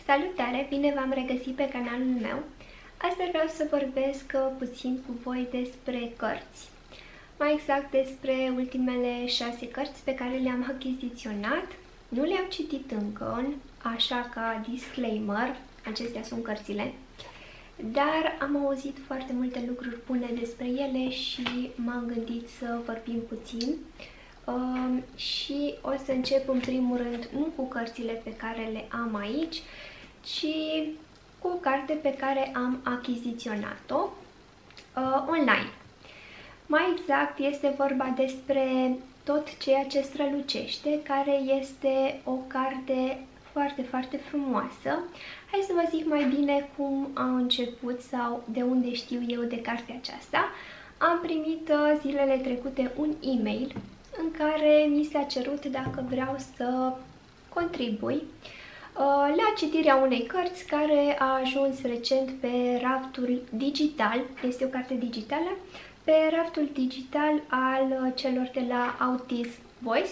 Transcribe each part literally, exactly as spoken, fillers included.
Salutare! Bine v-am regăsit pe canalul meu. Astăzi vreau să vorbesc puțin cu voi despre cărți. Mai exact despre ultimele șase cărți pe care le-am achiziționat. Nu le-am citit încă, așa ca disclaimer, acestea sunt cărțile. Dar am auzit foarte multe lucruri bune despre ele și m-am gândit să vorbim puțin. Uh, și o să încep în primul rând nu cu cărțile pe care le am aici, ci cu o carte pe care am achiziționat-o uh, online. Mai exact este vorba despre Tot ceea ce strălucește, care este o carte foarte, foarte frumoasă. Hai să vă zic mai bine cum a început sau de unde știu eu de cartea aceasta. Am primit uh, zilele trecute un e-mail în care mi s-a cerut dacă vreau să contribui uh, la citirea unei cărți care a ajuns recent pe raftul digital, este o carte digitală, pe raftul digital al celor de la Autism Voice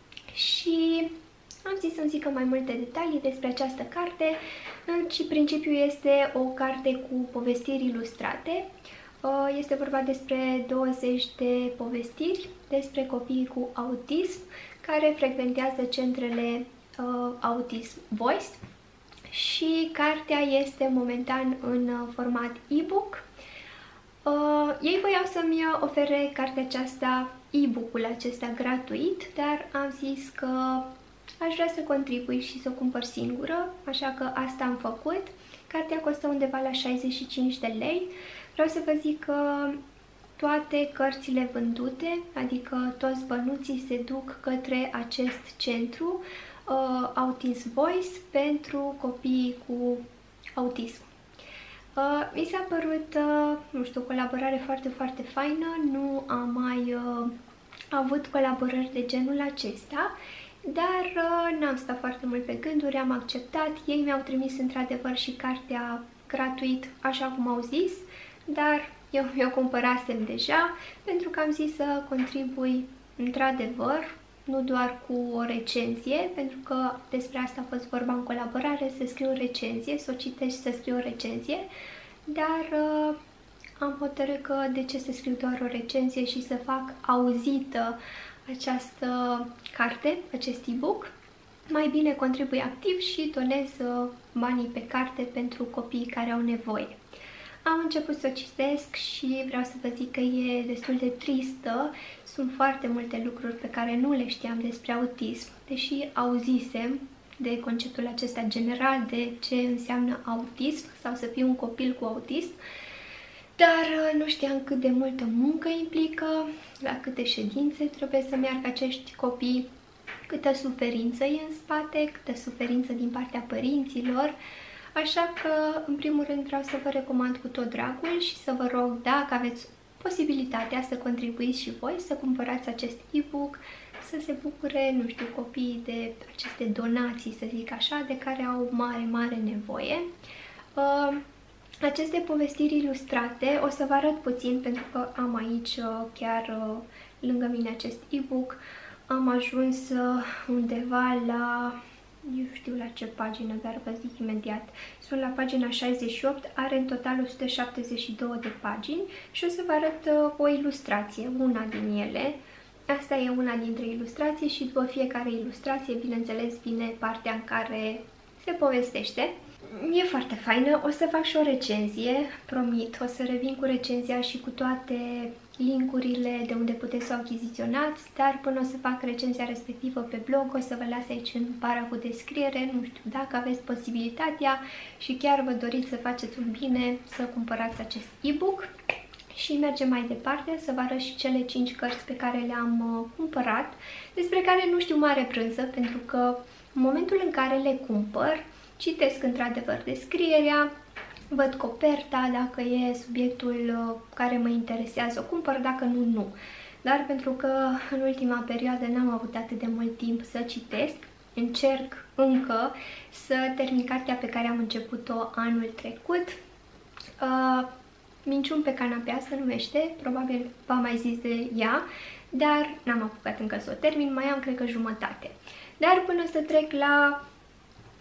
și am zis să-mi zică mai multe detalii despre această carte. În principiu este o carte cu povestiri ilustrate. Este vorba despre douăzeci de povestiri despre copiii cu autism care frecventează centrele uh, Autism Voice și cartea este momentan în format e-book. Uh, ei voiau să-mi ofere cartea aceasta, e-book-ul acesta gratuit, dar am zis că aș vrea să contribui și să o cumpăr singură, așa că asta am făcut. Cartea costă undeva la șaizeci și cinci de lei. Vreau să vă zic că toate cărțile vândute, adică toți bănuții, se duc către acest centru uh, Autism Voice pentru copiii cu autism. Uh, mi s-a părut, uh, nu știu, o colaborare foarte, foarte faină. Nu am mai uh, avut colaborări de genul acesta, dar uh, n-am stat foarte mult pe gânduri, am acceptat. Ei mi-au trimis într-adevăr și cartea gratuit, așa cum au zis, dar eu mi-o cumpărasem deja, pentru că am zis să contribui într-adevăr, nu doar cu o recenzie, pentru că despre asta a fost vorba în colaborare, să scriu o recenzie, să o citești, să scriu o recenzie, dar uh, am hotărât că de ce să scriu doar o recenzie și să fac auzită această carte, acest e-book. Mai bine contribui activ și donez uh, banii pe carte pentru copiii care au nevoie. Am început să o citesc și vreau să vă zic că e destul de tristă. Sunt foarte multe lucruri pe care nu le știam despre autism, deși auzisem de conceptul acesta general de ce înseamnă autism sau să fii un copil cu autism, dar nu știam cât de multă muncă implică, la câte ședințe trebuie să meargă acești copii, câtă suferință e în spate, câtă suferință din partea părinților. Așa că, în primul rând, vreau să vă recomand cu tot dragul și să vă rog, dacă aveți posibilitatea să contribuiți și voi, să cumpărați acest e-book, să se bucure, nu știu, copiii de aceste donații, să zic așa, de care au mare, mare nevoie. Uh, aceste povestiri ilustrate, o să vă arăt puțin, pentru că am aici uh, chiar uh, lângă mine acest e-book. Am ajuns uh, undeva la... eu știu la ce pagină, dar vă zic imediat. Sunt la pagina șaizeci și opt, are în total o sută șaptezeci și două de pagini și o să vă arăt uh, o ilustrație, una din ele. Asta e una dintre ilustrații și după fiecare ilustrație, bineînțeles, vine partea în care se povestește. E foarte faină, o să fac și o recenzie, promit, o să revin cu recenzia și cu toate linkurile de unde puteți să o achiziționați, dar până o să fac recenzia respectivă pe blog, o să vă las aici în bara cu descriere, nu știu, dacă aveți posibilitatea și chiar vă doriți să faceți un bine, să cumpărați acest e-book. Și mergem mai departe, să vă arăt și cele cinci cărți pe care le-am uh, cumpărat, despre care nu știu mare prânză, pentru că în momentul în care le cumpăr, citesc într-adevăr descrierea, văd coperta, dacă e subiectul uh, care mă interesează, o cumpăr, dacă nu, nu. Dar pentru că în ultima perioadă n-am avut atât de mult timp să citesc, încerc încă să termin cartea pe care am început-o anul trecut. Uh, Minciuni pe canapea se numește, probabil v-am mai zis de ea, dar n-am apucat încă să o termin, mai am cred că jumătate. Dar până să trec la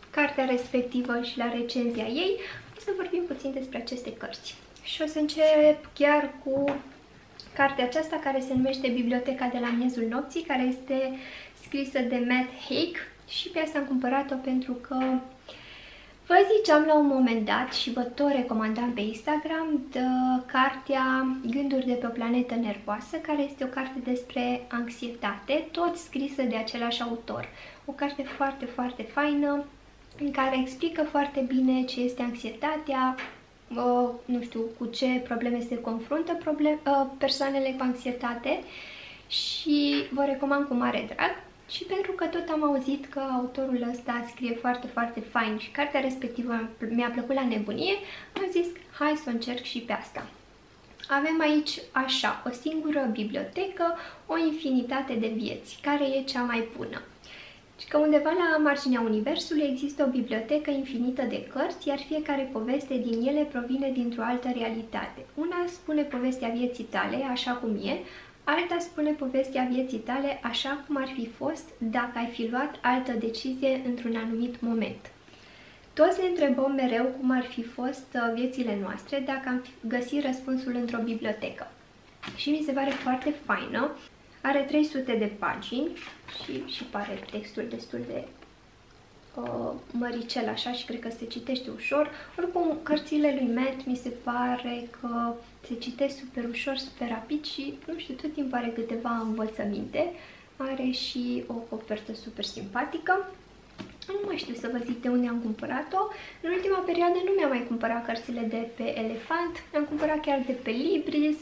cartea respectivă și la recenzia ei, o să vorbim puțin despre aceste cărți. Și o să încep chiar cu cartea aceasta care se numește Biblioteca de la miezul nopții, care este scrisă de Matt Haig și pe asta am cumpărat-o pentru că vă ziceam la un moment dat și vă tot recomandam pe Instagram de cartea Gânduri de pe o planetă nervoasă, care este o carte despre anxietate, tot scrisă de același autor. O carte foarte, foarte faină, în care explică foarte bine ce este anxietatea, uh, nu știu cu ce probleme se confruntă problem, uh, persoanele cu anxietate și vă recomand cu mare drag. Și pentru că tot am auzit că autorul ăsta scrie foarte, foarte fain și cartea respectivă mi-a plăcut la nebunie, am zis, hai să o încerc și pe asta. Avem aici așa, o singură bibliotecă, o infinitate de vieți, care e cea mai bună. Și că undeva la marginea universului există o bibliotecă infinită de cărți, iar fiecare poveste din ele provine dintr-o altă realitate. Una spune povestea vieții tale, așa cum e, alta spune povestea vieții tale așa cum ar fi fost dacă ai fi luat altă decizie într-un anumit moment. Toți ne întrebăm mereu cum ar fi fost viețile noastre dacă am găsit răspunsul într-o bibliotecă. Și mi se pare foarte faină. Are trei sute de pagini și, și pare textul destul de uh, măricel așa și cred că se citește ușor. Oricum, cărțile lui Matt mi se pare că se citesc super ușor, super rapid și, nu știu, tot timpul are câteva învățăminte. Are și o copertă super simpatică. Nu mai știu să vă zic de unde am cumpărat-o. În ultima perioadă nu mi-am mai cumpărat cărțile de pe Elefant, mi-am cumpărat chiar de pe Libris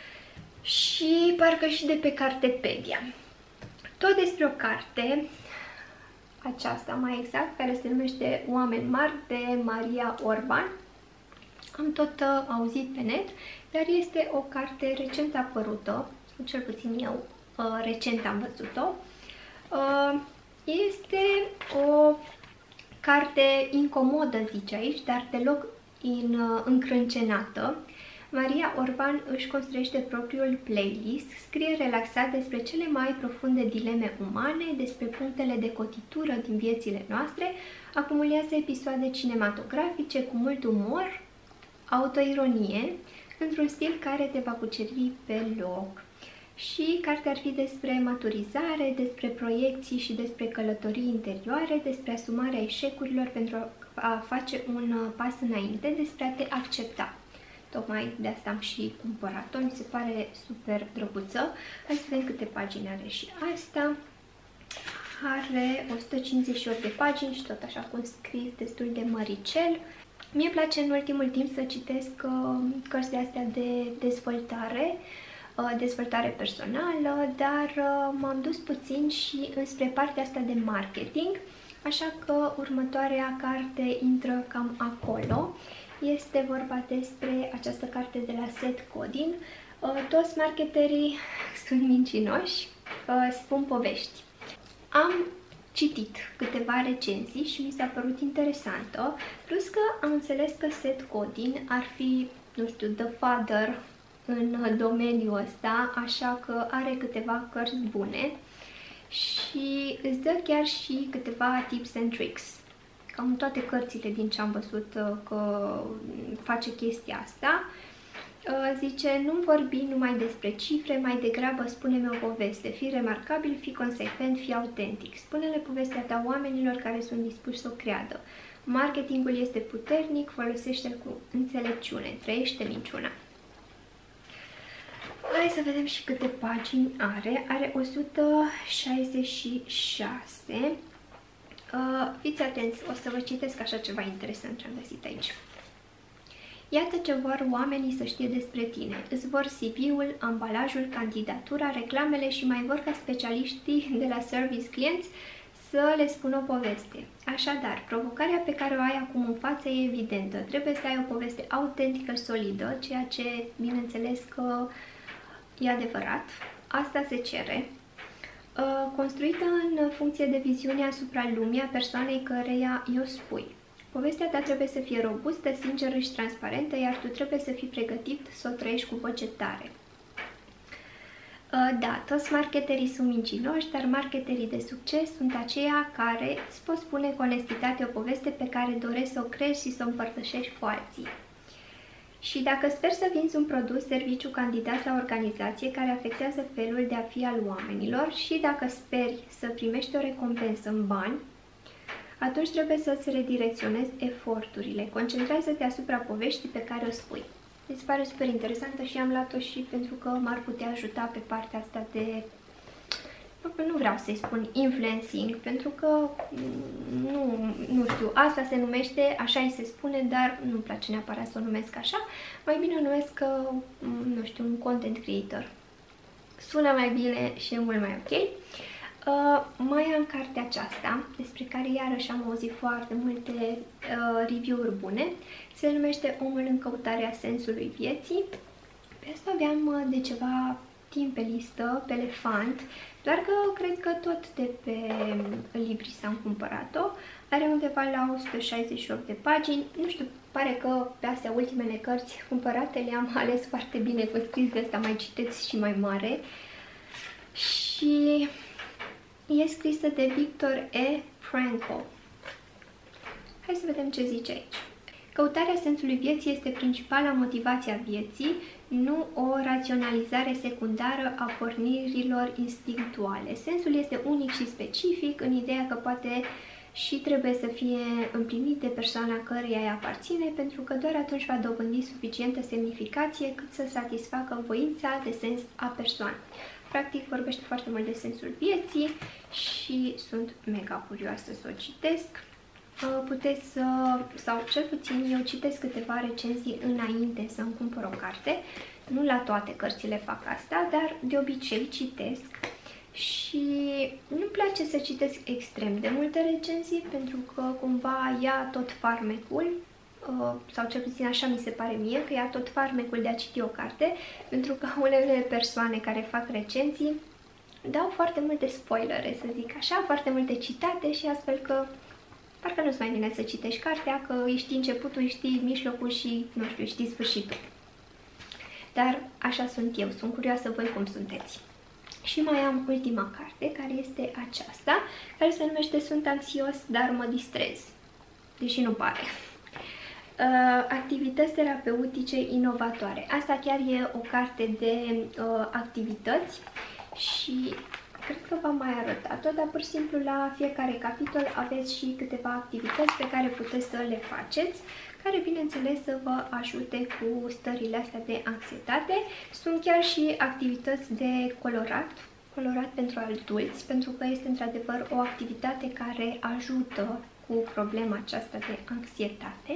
și parcă și de pe Cartepedia. Tot despre o carte, aceasta mai exact, care se numește Oameni mari, de Maria Orban. Am tot uh, auzit pe net, dar este o carte recent apărută, cel puțin eu uh, recent am văzut-o. Uh, este o carte incomodă, zice aici, dar deloc in, uh, încrâncenată. Maria Orban își construiește propriul playlist, scrie relaxat despre cele mai profunde dileme umane, despre punctele de cotitură din viețile noastre, acumulează episoade cinematografice cu mult umor, autoironie, într-un stil care te va cuceri pe loc. Și cartea ar fi despre maturizare, despre proiecții și despre călătorii interioare, despre asumarea eșecurilor pentru a face un pas înainte, despre a te accepta. Tocmai de asta am și cumpărat-o, mi se pare super drăguță. Hai să vedem câte pagini are și asta. Are o sută cincizeci și opt de pagini și tot așa cum scris, destul de măricel. Mie îmi place în ultimul timp să citesc uh, cărți de astea de dezvoltare, uh, dezvoltare personală, dar uh, m-am dus puțin și înspre partea asta de marketing, așa că următoarea carte intră cam acolo. Este vorba despre această carte de la Seth Godin. Uh, toți marketerii sunt mincinoși, uh, spun povești. Am citit câteva recenzii și mi s-a părut interesantă, plus că am înțeles că Seth Godin ar fi, nu știu, the father în domeniul ăsta, așa că are câteva cărți bune și îți dă chiar și câteva tips and tricks. Cam toate cărțile din ce am văzut că face chestia asta. Zice, nu vorbi numai despre cifre, mai degrabă spune-mi o poveste. Fii remarcabil, fii consecvent, fii autentic. Spune-le povestea ta oamenilor care sunt dispuși să o creadă. Marketingul este puternic, folosește-l cu înțelepciune, trăiește minciuna. Hai să vedem și câte pagini are. Are o sută șaizeci și șase. Uh, fiți atenți, o să vă citesc așa ceva interesant ce am găsit aici. Iată ce vor oamenii să știe despre tine. Îți vor C V-ul, ambalajul, candidatura, reclamele și mai vor ca specialiștii de la service clienți să le spună o poveste. Așadar, provocarea pe care o ai acum în față e evidentă. Trebuie să ai o poveste autentică, solidă, ceea ce, bineînțeles că e adevărat. Asta se cere. Construită în funcție de viziunea asupra lumii a persoanei căreia i-o spui. Povestea ta trebuie să fie robustă, sinceră și transparentă, iar tu trebuie să fii pregătit să o trăiești cu voce tare. Da, toți marketerii sunt mincinoși, dar marketerii de succes sunt aceia care îți pot spune cu onestitate o poveste pe care doresc să o creezi și să o împărtășești cu alții. Și dacă sper să vinzi un produs, serviciu, candidat sau organizație care afectează felul de a fi al oamenilor și dacă speri să primești o recompensă în bani, atunci trebuie să-ți redirecționezi eforturile. Concentrează-te asupra poveștii pe care o spui. Mi se pare super interesantă și am luat-o și pentru că m-ar putea ajuta pe partea asta de, nu vreau să-i spun influencing, pentru că nu, nu știu, asta se numește, așa îi se spune, dar nu-mi place neapărat să o numesc așa, mai bine o numesc, nu știu, un content creator. Sună mai bine și e mult mai ok. Uh, mai am cartea aceasta, despre care iarăși am auzit foarte multe uh, review-uri bune. Se numește Omul în căutarea sensului vieții. Pe asta aveam uh, de ceva timp pe listă, pe Elefant, doar că cred că tot de pe Libris am cumpărat-o. Are undeva la o sută șaizeci și opt de pagini. Nu știu, pare că pe astea ultimele cărți cumpărate le-am ales foarte bine, cu scris de asta mai citeți și mai mare. Și e scrisă de Viktor E. Frankl. Hai să vedem ce zice aici. Căutarea sensului vieții este principala motivație a vieții, nu o raționalizare secundară a pornirilor instinctuale. Sensul este unic și specific în ideea că poate și trebuie să fie împlinit de persoana căreia îi aparține, pentru că doar atunci va dobândi suficientă semnificație cât să satisfacă voința de sens a persoanei. Practic vorbește foarte mult de sensul vieții și sunt mega curioasă să o citesc. Puteți să, sau cel puțin eu citesc câteva recenzii înainte să-mi cumpăr o carte. Nu la toate cărțile fac asta, dar de obicei citesc. Și nu-mi place să citesc extrem de multe recenzii, pentru că cumva ia tot farmecul, sau cel puțin așa mi se pare mie, că ia tot farmecul de a citi o carte, pentru că unele persoane care fac recenzii dau foarte multe spoilere, să zic așa, foarte multe citate și astfel că parcă nu-ți mai vine să citești cartea, că știi începutul, știi mijlocul și, nu știu, știi sfârșitul. Dar așa sunt eu, sunt curioasă voi cum sunteți. Și mai am ultima carte, care este aceasta, care se numește Sunt anxios, dar mă distrez. Deși nu pare. Uh, activități terapeutice inovatoare. Asta chiar e o carte de uh, activități și cred că v-am mai arătat-o, dar pur și simplu la fiecare capitol aveți și câteva activități pe care puteți să le faceți, care bineînțeles să vă ajute cu stările astea de anxietate. Sunt chiar și activități de colorat, colorat pentru adulți, pentru că este într-adevăr o activitate care ajută cu problema aceasta de anxietate.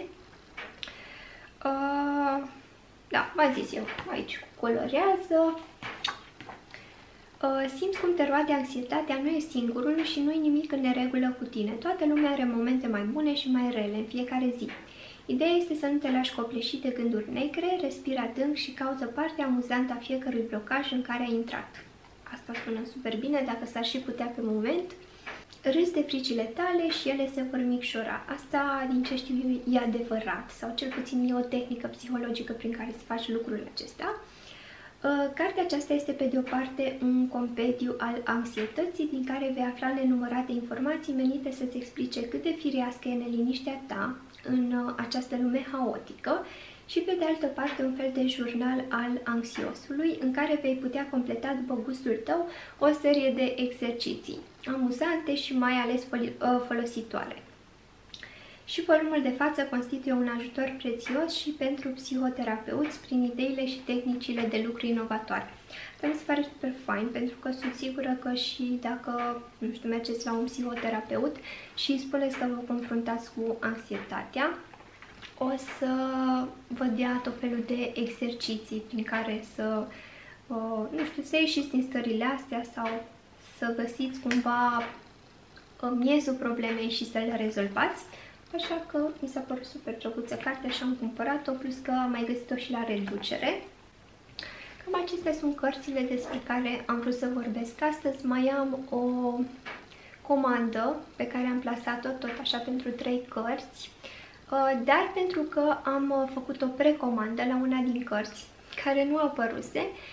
Uh, da, v-am zis eu, aici colorează. Uh, simți cum te roade anxietatea, nu e singurul și nu e nimic în neregulă cu tine. Toată lumea are momente mai bune și mai rele în fiecare zi. Ideea este să nu te lași copleșit de gânduri negre, respira adânc și caută partea amuzantă a fiecărui blocaj în care ai intrat. Asta sună super bine, dacă s-ar și putea pe moment. Râzi de fricile tale și ele se vor micșora. Asta, din ce știu eu, e adevărat, sau cel puțin e o tehnică psihologică prin care să faci lucrurile acestea. Cartea aceasta este pe de o parte un compendiu al anxietății, din care vei afla nenumărate informații menite să-ți explice cât de firească e neliniștea ta în această lume haotică, și pe de altă parte un fel de jurnal al anxiosului, în care vei putea completa după gustul tău o serie de exerciții amuzante și mai ales folositoare. Și volumul de față constituie un ajutor prețios și pentru psihoterapeuți prin ideile și tehnicile de lucru inovatoare. Asta mi se pare super fain, pentru că sunt sigură că și dacă, nu știu, mergeți la un psihoterapeut și spuneți că vă confruntați cu anxietatea, o să vă dea tot felul de exerciții prin care să, nu știu, să ieșiți din stările astea sau să găsiți cumva miezul problemei și să le rezolvați. Așa că mi s-a părut super drăguță cartea și am cumpărat-o, plus că am mai găsit-o și la reducere. Cam acestea sunt cărțile despre care am vrut să vorbesc astăzi. Mai am o comandă pe care am plasat-o tot așa pentru trei cărți, dar pentru că am făcut o precomandă la una din cărți care nu apăruse,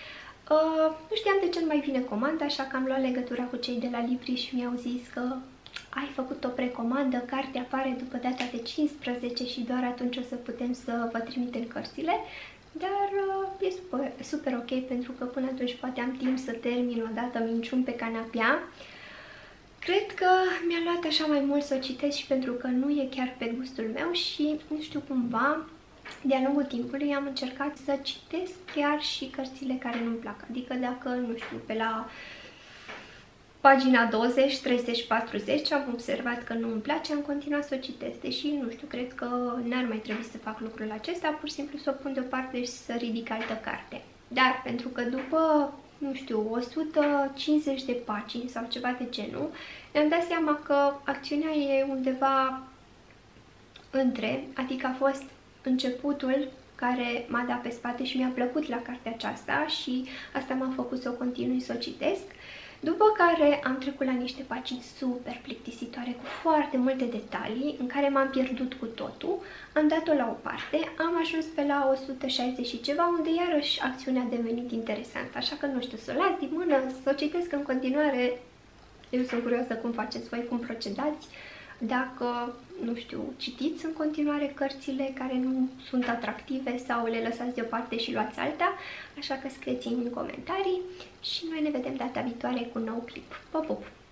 Uh, nu știam de ce nu mai vine comandă, așa că am luat legătura cu cei de la Libri și mi-au zis că ai făcut o precomandă, cartea apare după data de cincisprezece și doar atunci o să putem să vă trimitem cărțile. Dar uh, e super, super ok, pentru că până atunci poate am timp să termin odată minciuni pe canapea. Cred că mi-a luat așa mai mult să o citesc și pentru că nu e chiar pe gustul meu și, nu știu, cumva, de-a lungul timpului am încercat să citesc chiar și cărțile care nu-mi plac. Adică dacă, nu știu, pe la pagina douăzeci, treizeci, patruzeci am observat că nu îmi place, am continuat să o citesc. Deși, nu știu, cred că n-ar mai trebui să fac lucrul acesta, pur și simplu să o pun deoparte și să ridic altă carte. Dar, pentru că după, nu știu, o sută cincizeci de pagini sau ceva de genul, mi-am dat seama că acțiunea e undeva între, adică a fost începutul care m-a dat pe spate și mi-a plăcut la cartea aceasta și asta m-a făcut să o continui să o citesc. După care am trecut la niște pagini super plictisitoare cu foarte multe detalii în care m-am pierdut cu totul, am dat-o la o parte, am ajuns pe la o sută șaizeci și ceva, unde iarăși acțiunea a devenit interesantă, așa că nu știu, să o las din mână, să o citesc în continuare. Eu sunt curioasă cum faceți voi, cum procedați, dacă, nu știu, citiți în continuare cărțile care nu sunt atractive sau le lăsați deoparte și luați alta, așa că scrieți-mi în comentarii și noi ne vedem data viitoare cu un nou clip. Pa, pup!